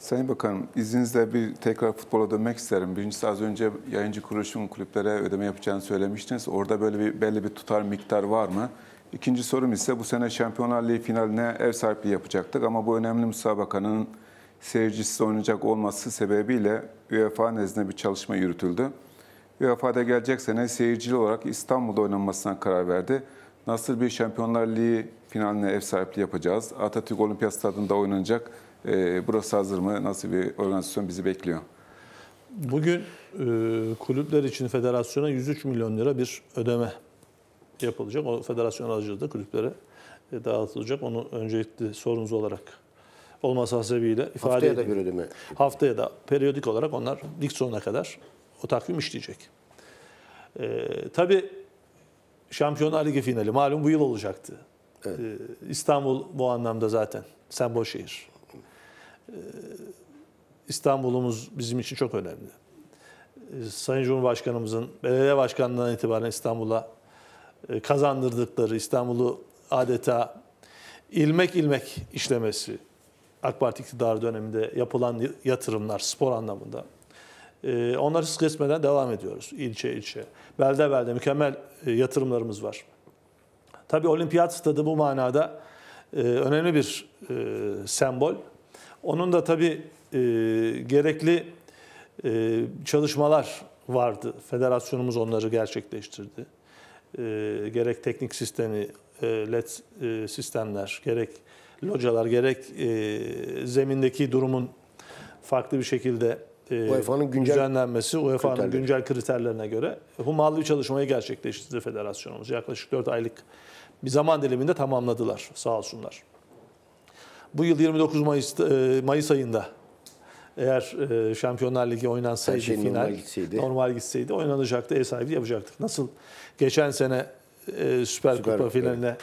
Sayın Bakanım, izninizle bir tekrar futbola dönmek isterim. Birincisi az önce yayıncı kuruluşun kulüplere ödeme yapacağını söylemiştiniz. Orada böyle belli bir tutar miktar var mı? İkinci sorum ise bu sene Şampiyonlar Ligi finaline ev sahipliği yapacaktık ama bu önemli müsabakanın seyircisiz oynayacak olması sebebiyle UEFA nezdinde bir çalışma yürütüldü. UEFA'da gelecek sene seyircili olarak İstanbul'da oynanmasına karar verdi. Nasıl bir Şampiyonlar Ligi finaline ev sahipliği yapacağız? Atatürk Olimpiyat Stadı'nda oynanacak. Burası hazır mı? Nasıl bir organizasyon bizi bekliyor? Bugün kulüpler için federasyona 103 milyon lira bir ödeme yapılacak. O federasyon aracılığıyla kulüplere dağıtılacak. Onu öncelikli sorunuz olarak olması hasebiyle ifade Haftaya edeyim. da bir ödeme. Haftaya da periyodik olarak onlar lig sonuna kadar o takvim işleyecek. Tabii Şampiyonlar Ligi finali malum bu yıl olacaktı. Evet. İstanbul bu anlamda zaten sembol şehir. İstanbul'umuz bizim için çok önemli. Sayın Cumhurbaşkanımızın belediye başkanlığından itibaren İstanbul'a kazandırdıkları, İstanbul'u adeta ilmek ilmek işlemesi, AK Parti iktidarı döneminde yapılan yatırımlar spor anlamında. Onları hız kesmeden devam ediyoruz ilçe ilçe. Belde belde mükemmel yatırımlarımız var. Tabii olimpiyat stadı bu manada önemli bir sembol. Onun da tabii gerekli çalışmalar vardı. Federasyonumuz onları gerçekleştirdi. Gerek teknik sistemi, LED sistemler, gerek localar, gerek zemindeki durumun farklı bir şekilde UEFA'nın düzenlenmesi, UEFA'nın güncel kriterlerine göre hummalı bir çalışmayı gerçekleştirdi federasyonumuz. Yaklaşık 4 aylık bir zaman diliminde tamamladılar sağ olsunlar. Bu yıl 29 Mayıs ayında eğer Şampiyonlar Ligi oynansaydı final normal gitseydi oynanacaktı, ev sahibi yapacaktık. Nasıl geçen sene Süper Kupa finaline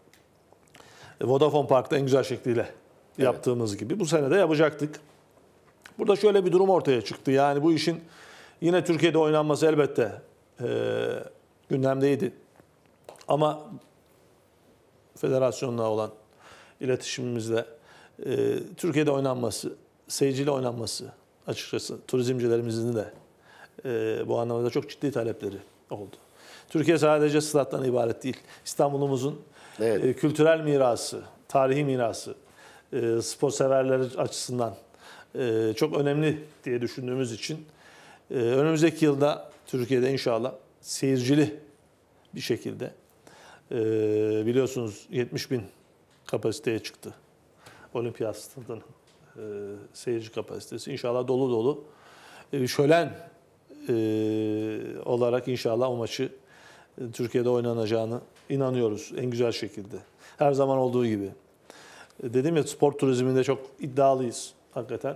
Vodafone Park'ta en güzel şekliyle yaptığımız gibi bu sene de yapacaktık. Burada şöyle bir durum ortaya çıktı. Yani bu işin yine Türkiye'de oynanması elbette gündemdeydi. Ama federasyonla olan iletişimimizle Türkiye'de oynanması, seyirciyle oynanması açıkçası turizmcilerimizin de bu anlamda çok ciddi talepleri oldu. Türkiye sadece stat'tan ibaret değil. İstanbul'umuzun kültürel mirası, tarihi mirası, spor severler açısından çok önemli diye düşündüğümüz için önümüzdeki yılda Türkiye'de inşallah seyircili bir şekilde biliyorsunuz 70 bin kapasiteye çıktı. Olimpiyat stadının seyirci kapasitesi. İnşallah dolu dolu şölen olarak inşallah o maçı Türkiye'de oynanacağını inanıyoruz en güzel şekilde. Her zaman olduğu gibi. Dedim ya spor turizminde çok iddialıyız hakikaten.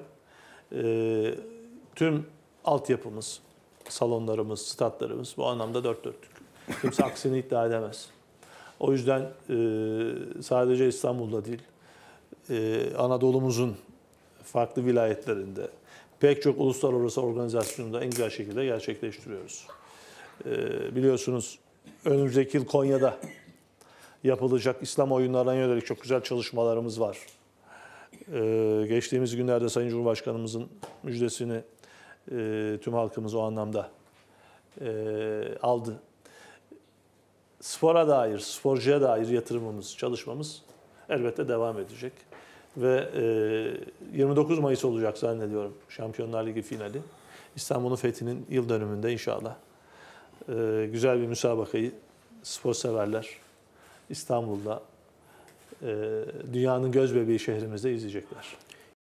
Tüm altyapımız, salonlarımız, statlarımız bu anlamda dört dörtlük. Kimse aksini iddia edemez. O yüzden sadece İstanbul'da değil, Anadolu'muzun farklı vilayetlerinde pek çok uluslararası organizasyonda en güzel şekilde gerçekleştiriyoruz. Biliyorsunuz önümüzdeki yıl Konya'da yapılacak İslam oyunlarına yönelik çok güzel çalışmalarımız var. Geçtiğimiz günlerde Sayın Cumhurbaşkanımızın müjdesini tüm halkımız o anlamda aldı. Spora dair, sporcuya dair yatırımımız, çalışmamız elbette devam edecek. Ve 29 Mayıs olacak zannediyorum Şampiyonlar Ligi finali. İstanbul'un fethinin yıl dönümünde inşallah güzel bir müsabakayı spor severler İstanbul'da dünyanın göz bebeği şehrimizde izleyecekler.